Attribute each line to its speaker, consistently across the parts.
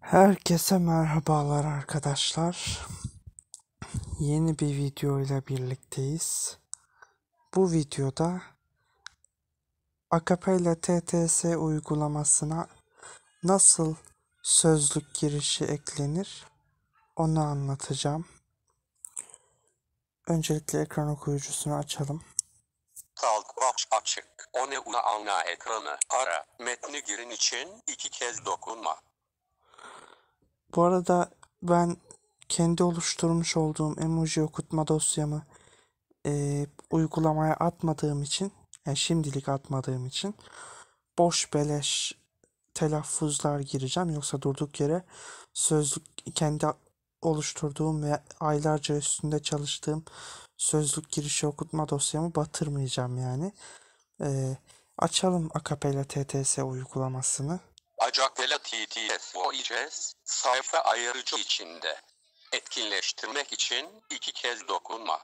Speaker 1: Herkese merhabalar arkadaşlar. Yeni bir video ile birlikteyiz. Bu videoda Acapella TTS uygulamasına nasıl sözlük girişi eklenir onu anlatacağım. Öncelikle ekran okuyucusunu açalım.
Speaker 2: Talkbox açık. Ana ekranı ara. Metni girin için 2 kez dokunma.
Speaker 1: Bu arada ben kendi oluşturmuş olduğum emoji okutma dosyamı uygulamaya atmadığım için, yani şimdilik atmadığım için boş beleş telaffuzlar gireceğim. Yoksa durduk yere sözlük kendi oluşturduğum ve aylarca üstünde çalıştığım sözlük girişi okutma dosyamı batırmayacağım yani. Açalım Acapella TTS uygulamasını.
Speaker 2: Acapella TTS Voices sayfa ayırıcı içinde. Etkinleştirmek için 2 kez dokunma.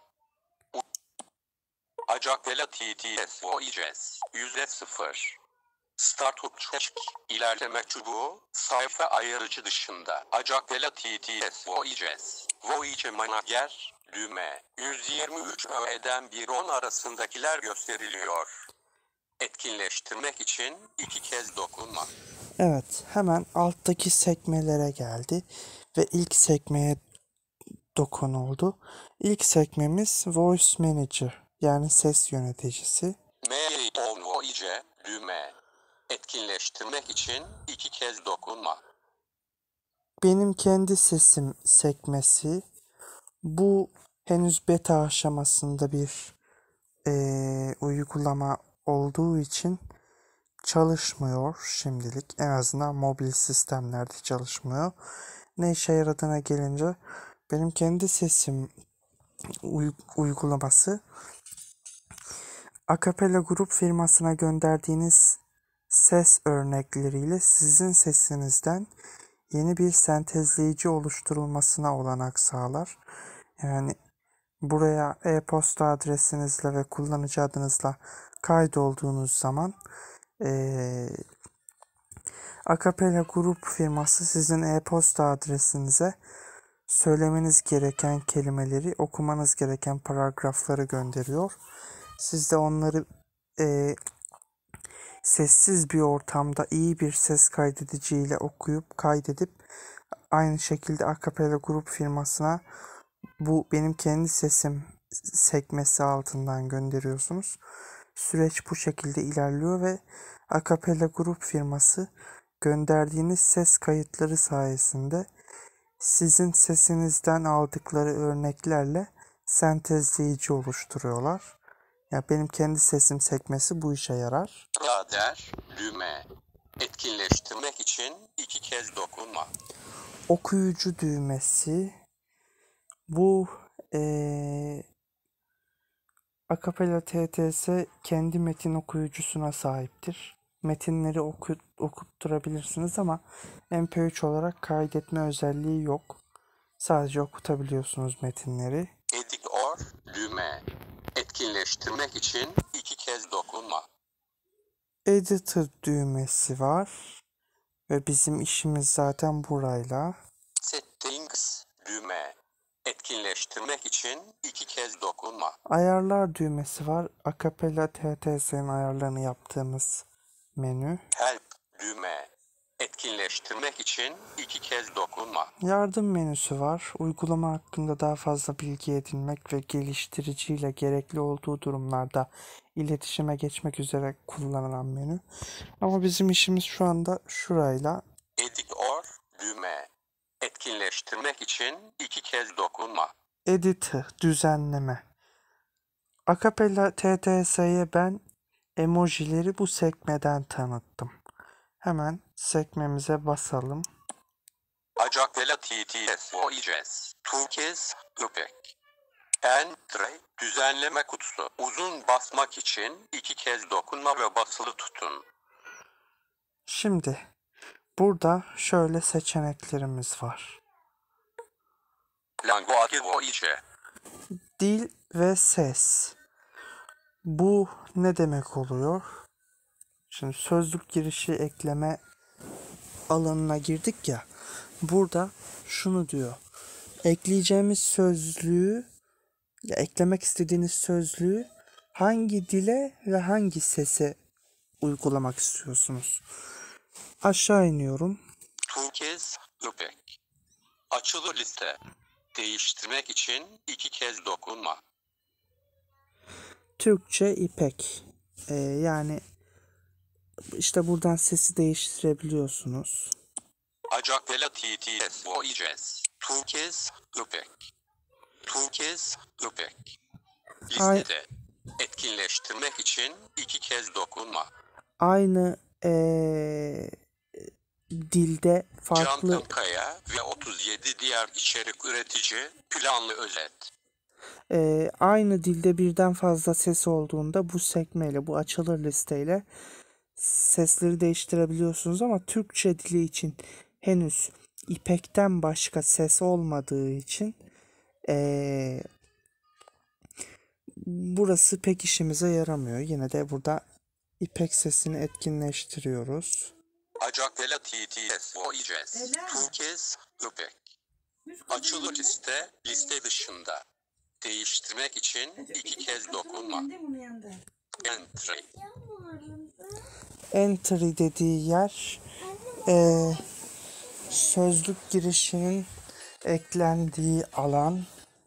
Speaker 2: Acapella TTS Voices %0. Start uçak. İlerleme çubuğu sayfa ayırıcı dışında. Acapella TTS Voices. Voice Manager düğme 123 öğeden 1-10 arasındakiler gösteriliyor. Etkinleştirmek için 2 kez dokunma.
Speaker 1: Evet, hemen alttaki sekmelere geldi ve ilk sekmeye dokunuldu. İlk sekmemiz Voice Manager, yani ses yöneticisi.
Speaker 2: Voice düğme. Etkinleştirmek için 2 kez dokunma.
Speaker 1: Benim kendi sesim sekmesi. Bu henüz beta aşamasında bir uygulama olduğu için çalışmıyor şimdilik. En azından mobil sistemlerde çalışmıyor. Ne işe yaradığına gelince benim kendi sesim uygulaması Acapella Grup firmasına gönderdiğiniz ses örnekleriyle sizin sesinizden yeni bir sentezleyici oluşturulmasına olanak sağlar. Yani buraya e-posta adresinizle ve kullanıcı adınızla kaydolduğunuz zaman Acapella Grup firması sizin e-posta adresinize söylemeniz gereken kelimeleri, okumanız gereken paragrafları gönderiyor. Siz de onları sessiz bir ortamda iyi bir ses kaydediciyle okuyup kaydedip aynı şekilde Acapella Grup firmasına bu benim kendi sesim sekmesi altından gönderiyorsunuz. Süreç bu şekilde ilerliyor ve Acapella Grup firması gönderdiğiniz ses kayıtları sayesinde sizin sesinizden aldıkları örneklerle sentezleyici oluşturuyorlar. Ya benim kendi sesim sekmesi bu işe yarar.
Speaker 2: Rader düğme. Etkinleştirmek için 2 kez dokunma.
Speaker 1: Okuyucu düğmesi. Bu Acapella TTS kendi metin okuyucusuna sahiptir. Metinleri okutturabilirsiniz ama MP3 olarak kaydetme özelliği yok. Sadece okutabiliyorsunuz metinleri.
Speaker 2: Editor düğme. Etkinleştirmek için 2 kez dokunma.
Speaker 1: Editor düğmesi var ve bizim işimiz zaten burayla.
Speaker 2: Settings düğme. Etkinleştirmek için 2 kez dokunma.
Speaker 1: Ayarlar düğmesi var. Acapella TTS'nin ayarlarını yaptığımız menü.
Speaker 2: Help düğme. Etkinleştirmek için 2 kez dokunma.
Speaker 1: Yardım menüsü var. Uygulama hakkında daha fazla bilgi edinmek ve geliştiriciyle gerekli olduğu durumlarda iletişime geçmek üzere kullanılan menü. Ama bizim işimiz şu anda şurayla.
Speaker 2: Editor düğme. Etkinleştirmek için 2 kez dokunma.
Speaker 1: Edit, düzenleme. Acapella TTS'ye ben emojileri bu sekmeden tanıttım. Hemen sekmemize basalım.
Speaker 2: Acapella TTS Voices. Turkiz köpek. Enter düzenleme kutusu. Uzun basmak için 2 kez dokunma ve basılı tutun.
Speaker 1: Şimdi burada şöyle seçeneklerimiz var.
Speaker 2: Language Voice.
Speaker 1: Dil ve ses. Bu ne demek oluyor? Şimdi sözlük girişi ekleme alanına girdik ya. Burada şunu diyor. Ekleyeceğimiz sözlüğü ya eklemek istediğiniz sözlüğü hangi dile ve hangi sese uygulamak istiyorsunuz? Aşağı iniyorum.
Speaker 2: Turkiz, İpek. Açılı liste. Değiştirmek için 2 kez dokunma.
Speaker 1: Türkçe İpek. Yani işte buradan sesi değiştirebiliyorsunuz.
Speaker 2: Acakbela TTS Voices. Turkiz, İpek. Turkiz, İpek. Listede. Etkinleştirmek için 2 kez dokunma.
Speaker 1: Aynı dilde
Speaker 2: Can
Speaker 1: farklı
Speaker 2: Kankaya ve 37 diğer içerik üretici planlı özet.
Speaker 1: aynı dilde birden fazla ses olduğunda bu sekmeyle, bu açılır listeyle sesleri değiştirebiliyorsunuz ama Türkçe dili için henüz İpek'ten başka ses olmadığı için burası pek işimize yaramıyor. Yine de burada İpek sesini etkinleştiriyoruz.
Speaker 2: Acakbela TTS Voices. Turkiz, İpek. Açılı liste dışında. Değiştirmek için 2 kez dokunma. Entry.
Speaker 1: Entry dediği yer sözlük girişinin eklendiği alan.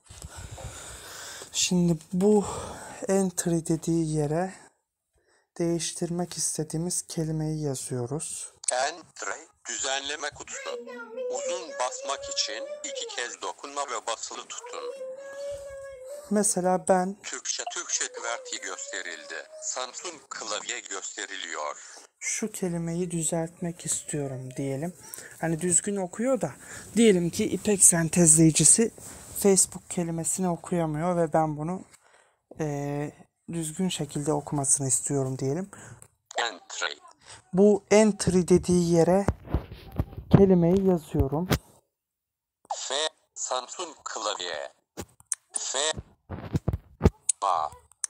Speaker 1: Şimdi bu entry dediği yere değiştirmek istediğimiz kelimeyi yazıyoruz.
Speaker 2: Entry. Düzenleme kutusu. Uzun basmak için 2 kez dokunma ve basılı tutun.
Speaker 1: Mesela ben
Speaker 2: Türkçe QWERTY gösterildi. Samsung klavye gösteriliyor.
Speaker 1: şu kelimeyi düzeltmek istiyorum diyelim. Hani düzgün okuyor da diyelim ki İpek sentezleyicisi Facebook kelimesini okuyamıyor ve ben bunu düzgün şekilde okumasını istiyorum diyelim.
Speaker 2: Entry.
Speaker 1: Bu entry dediği yere kelimeyi yazıyorum.
Speaker 2: F. Samsung klavye. F. Ba.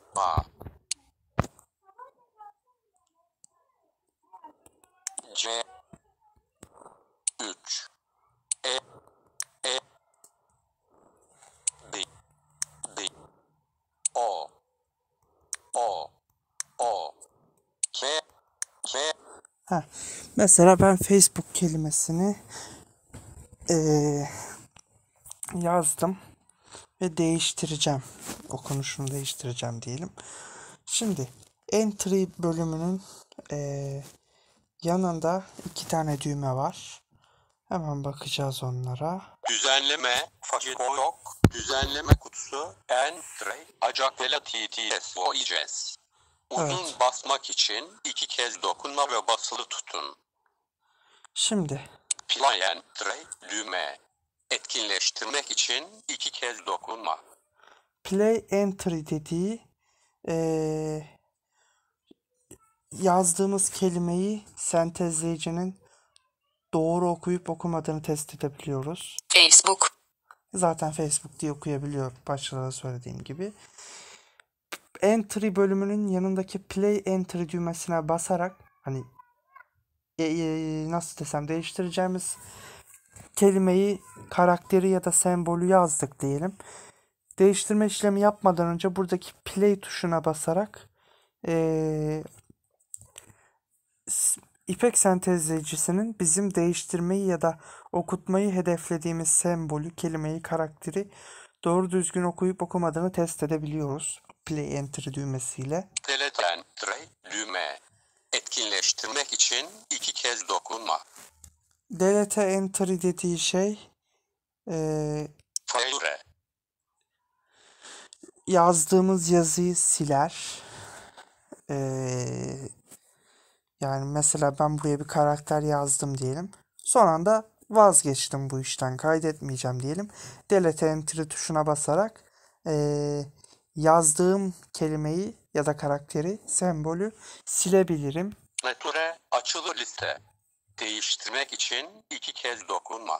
Speaker 2: C. 3. E. B. O. K.
Speaker 1: Mesela ben Facebook kelimesini yazdım ve değiştireceğim. Okunuşunu değiştireceğim diyelim. Şimdi entry bölümünün yanında 2 tane düğme var. Hemen bakacağız onlara.
Speaker 2: Düzenleme, yok. Düzenleme kutusu, entry, Acakbela TTS Voices. Uzun
Speaker 1: Evet.
Speaker 2: basmak için 2 kez dokunma ve basılı tutun.
Speaker 1: Şimdi
Speaker 2: Play entry, düğme. Etkinleştirmek için 2 kez dokunma.
Speaker 1: play entry dediği yazdığımız kelimeyi sentezleyicinin doğru okuyup okumadığını test edebiliyoruz.
Speaker 3: Facebook.
Speaker 1: Zaten Facebook diye okuyabiliyor başta da söylediğim gibi. Entry bölümünün yanındaki play entry düğmesine basarak hani nasıl desem değiştireceğimiz kelimeyi, karakteri ya da sembolü yazdık diyelim. Değiştirme işlemi yapmadan önce buradaki play tuşuna basarak İpek sentezleyicisinin bizim değiştirmeyi ya da okutmayı hedeflediğimiz sembolü, kelimeyi, karakteri doğru düzgün okuyup okumadığını test edebiliyoruz. Play Enter düğmesiyle.
Speaker 2: Delete entry, düğme. Etkinleştirmek için 2 kez dokunma.
Speaker 1: Delete Entry dediği şey
Speaker 2: Fire.
Speaker 1: yazdığımız yazıyı siler. Yani mesela ben buraya bir karakter yazdım diyelim. Son anda vazgeçtim, bu işten kaydetmeyeceğim diyelim. Delete Entry tuşuna basarak yazdığım kelimeyi ya da karakteri, sembolü silebilirim.
Speaker 2: Nature, açılı liste. Değiştirmek için 2 kez dokunma.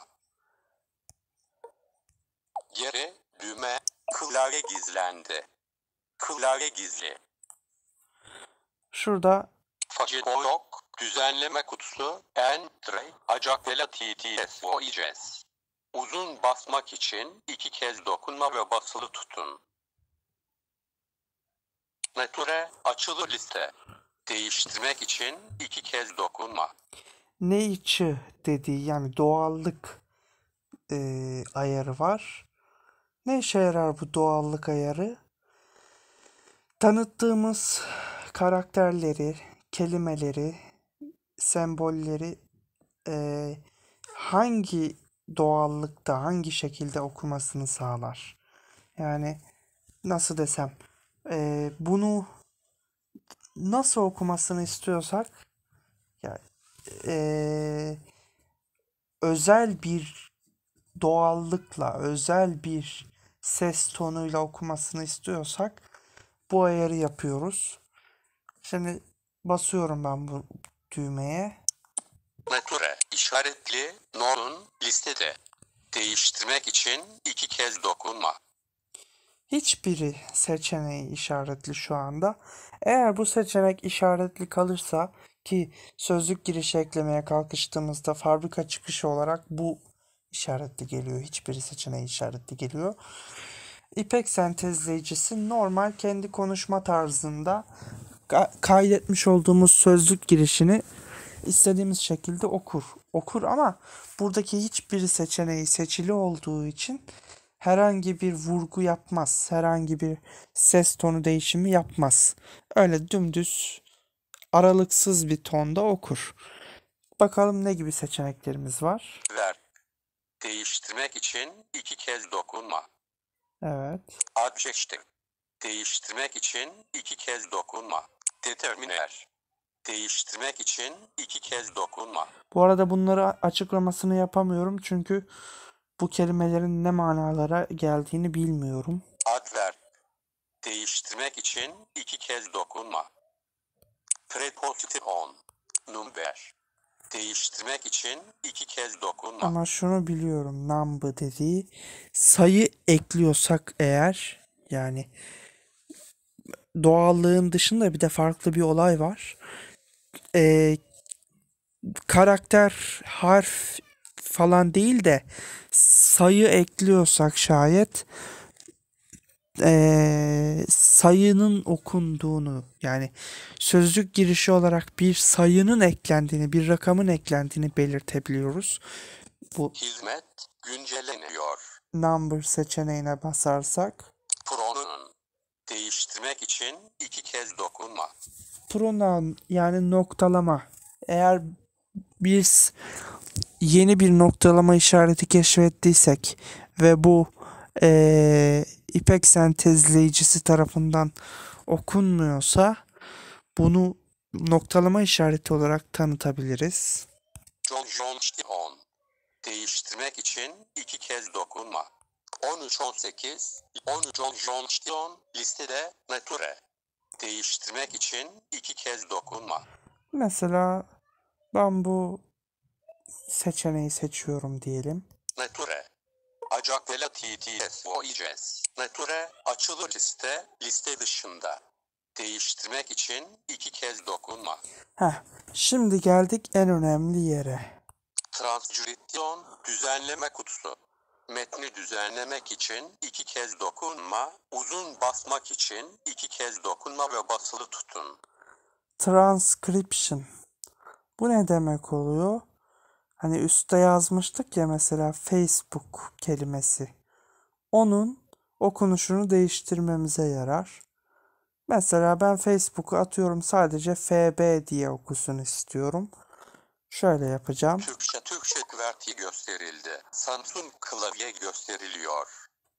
Speaker 2: Geri, düğme, klavye gizlendi. Klavye gizli.
Speaker 1: Şurada
Speaker 2: yok. Düzenleme kutusu Enter Acapella TTS OICS. Uzun basmak için 2 kez dokunma ve basılı tutun. Nature açılı liste. Değiştirmek için 2 kez dokunma.
Speaker 1: Nature dediği yani doğallık ayarı var. Ne işe yarar bu doğallık ayarı? Tanıttığımız karakterleri, kelimeleri, sembolleri hangi doğallıkta, hangi şekilde okumasını sağlar. Yani nasıl desem, bunu nasıl okumasını istiyorsak, yani, özel bir doğallıkla, özel bir ses tonuyla okumasını istiyorsak bu ayarı yapıyoruz. Şimdi basıyorum ben bu düğmeye.
Speaker 2: Nature işaretli notun listede. Değiştirmek için 2 kez dokunma.
Speaker 1: Hiçbiri seçeneği işaretli şu anda. Eğer bu seçenek işaretli kalırsa ki sözlük girişi eklemeye kalkıştığımızda fabrika çıkışı olarak bu işaretli geliyor. Hiçbiri seçeneği işaretli geliyor. İpek sentezleyicisi normal kendi konuşma tarzında kaydetmiş olduğumuz sözlük girişini istediğimiz şekilde okur. Okur ama buradaki hiçbir seçeneği seçili olduğu için herhangi bir vurgu yapmaz. Herhangi bir ses tonu değişimi yapmaz. Öyle dümdüz aralıksız bir tonda okur. Bakalım ne gibi seçeneklerimiz var.
Speaker 2: Ver. Değiştirmek için 2 kez dokunma.
Speaker 1: Evet.
Speaker 2: Adjective. Değiştirmek için 2 kez dokunma. Determiner. Değiştirmek için 2 kez dokunma.
Speaker 1: Bu arada bunları açıklamasını yapamıyorum çünkü bu kelimelerin ne manalara geldiğini bilmiyorum.
Speaker 2: Adverb. Değiştirmek için 2 kez dokunma. Prepositive on. Number. Değiştirmek için 2 kez dokunma.
Speaker 1: Ama şunu biliyorum, number dediği sayı ekliyorsak eğer, yani doğallığın dışında bir de farklı bir olay var. Karakter, harf falan değil de sayı ekliyorsak şayet sayının okunduğunu, yani sözlük girişi olarak bir sayının eklendiğini, bir rakamın eklendiğini belirtebiliyoruz. Bu
Speaker 2: Hizmet güncelleniyor.
Speaker 1: number seçeneğine basarsak
Speaker 2: Pronoun. Değiştirmek için 2 kez dokunma.
Speaker 1: pronoun yani noktalama. Eğer biz yeni bir noktalama işareti keşfettiysek ve bu İpek sentezleyicisi tarafından okunmuyorsa bunu noktalama işareti olarak tanıtabiliriz.
Speaker 2: On. Değiştirmek için 2 kez dokunma. 13-18. 13-on listede nature. Değiştirmek için 2 kez dokunma.
Speaker 1: Mesela ben bu seçeneği seçiyorum diyelim.
Speaker 2: Nature. Acapella TTS OICS. Nature açılı liste dışında. Değiştirmek için 2 kez dokunma.
Speaker 1: Şimdi geldik en önemli yere.
Speaker 2: Transcription düzenleme kutusu. Metni düzenlemek için 2 kez dokunma, uzun basmak için 2 kez dokunma ve basılı tutun.
Speaker 1: Transcription. Bu ne demek oluyor? Hani üstte yazmıştık ya mesela Facebook kelimesi. Onun okunuşunu değiştirmemize yarar. Mesela ben Facebook'u atıyorum sadece FB diye okusun istiyorum. Şöyle yapacağım.
Speaker 2: Türkçe kıverti gösterildi. Samsung klavye gösteriliyor.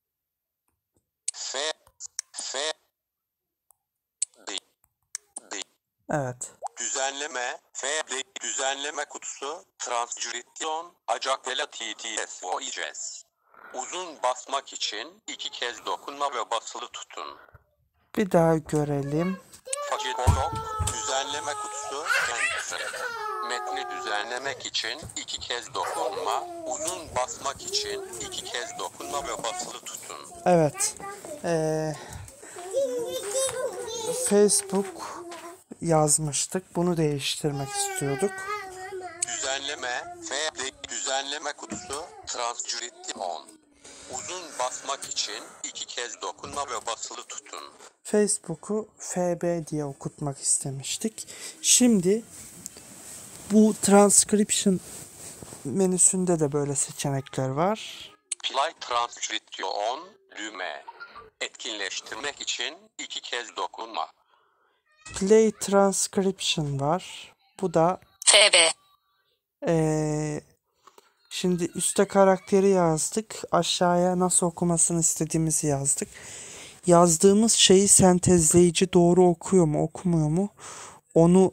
Speaker 1: Evet.
Speaker 2: Düzenleme kutusu Transcription Acapella TTS OICS. Uzun basmak için 2 kez dokunma ve basılı tutun.
Speaker 1: Bir daha görelim.
Speaker 2: Düzenleme kutusu Enter. Metni düzenlemek için 2 kez dokunma, uzun basmak için 2 kez dokunma ve basılı tutun.
Speaker 1: Evet. Facebook yazmıştık. Bunu değiştirmek istiyorduk.
Speaker 2: Düzenleme düzenleme kutusu Transcription. Uzun basmak için 2 kez dokunma ve basılı tutun.
Speaker 1: Facebook'u FB diye okutmak istemiştik. Şimdi bu transcription menüsünde de böyle seçenekler var.
Speaker 2: Play Transcription düğme. Etkinleştirmek için 2 kez dokunma.
Speaker 1: Play transcription var. Bu da
Speaker 3: FB.
Speaker 1: Şimdi üste karakteri yazdık. Aşağıya nasıl okumasını istediğimizi yazdık. Yazdığımız şeyi sentezleyici doğru okuyor mu, okumuyor mu? Onu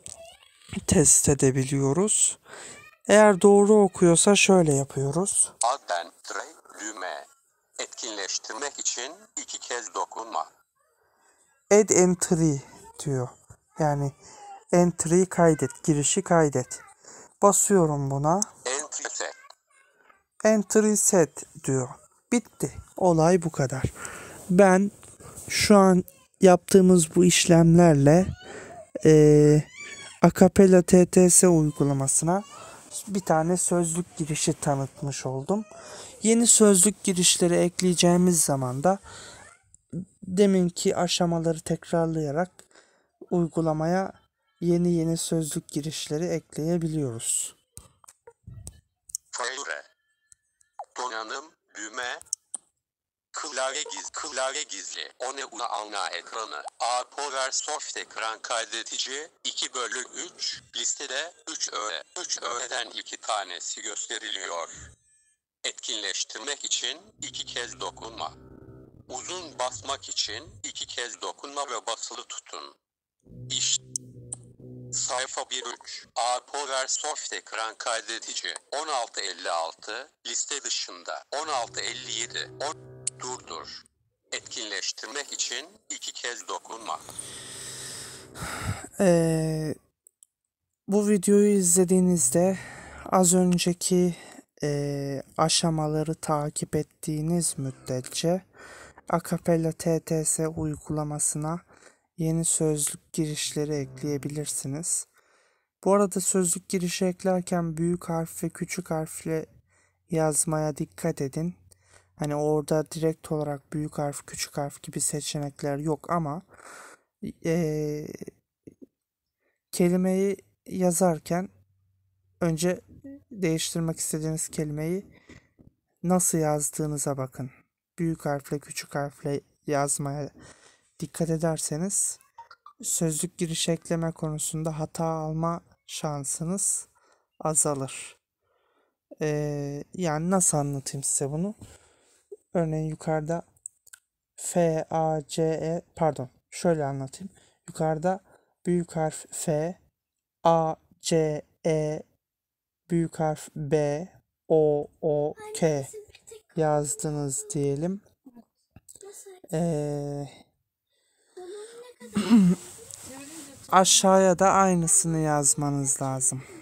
Speaker 1: test edebiliyoruz. Eğer doğru okuyorsa şöyle yapıyoruz.
Speaker 2: Add entry düğme. Etkinleştirmek için 2 kez dokunma.
Speaker 1: Add entry diyor. Yani entry'yi kaydet, girişi kaydet. Basıyorum buna.
Speaker 2: Entry set.
Speaker 1: Entry set diyor. Bitti. Olay bu kadar. Ben şu an yaptığımız bu işlemlerle Acapella TTS uygulamasına bir tane sözlük girişi tanıtmış oldum. Yeni sözlük girişleri ekleyeceğimiz zaman da deminki aşamaları tekrarlayarak uygulamaya yeni sözlük girişleri ekleyebiliyoruz.
Speaker 2: Favori. Donanım düğme. Klavye gizli. O ne ana ekranı. Power Soft ekran kaydedici 2/3 listede 3 öğe. 3 öğeden 2 tanesi gösteriliyor. Etkinleştirmek için 2 kez dokunma. Uzun basmak için 2 kez dokunma ve basılı tutun. İşte sayfa 1.3 Power Soft ekran kaydedici 1656 liste dışında 1657 durdur. Etkinleştirmek için 2 kez dokunma.
Speaker 1: Bu videoyu izlediğinizde az önceki aşamaları takip ettiğiniz müddetçe Acapella TTS uygulamasına yeni sözlük girişleri ekleyebilirsiniz. Bu arada sözlük girişi eklerken büyük harf ve küçük harfle yazmaya dikkat edin. Hani orada direkt olarak büyük harf, küçük harf gibi seçenekler yok ama kelimeyi yazarken önce değiştirmek istediğiniz kelimeyi nasıl yazdığınıza bakın. Büyük harfle, küçük harfle yazmaya dikkat ederseniz sözlük giriş ekleme konusunda hata alma şansınız azalır. Yani nasıl anlatayım size bunu? Örneğin yukarıda şöyle anlatayım. Yukarıda büyük harf F, A, C, E, büyük harf B, O, K yazdınız diyelim. Aşağıya da aynısını yazmanız lazım.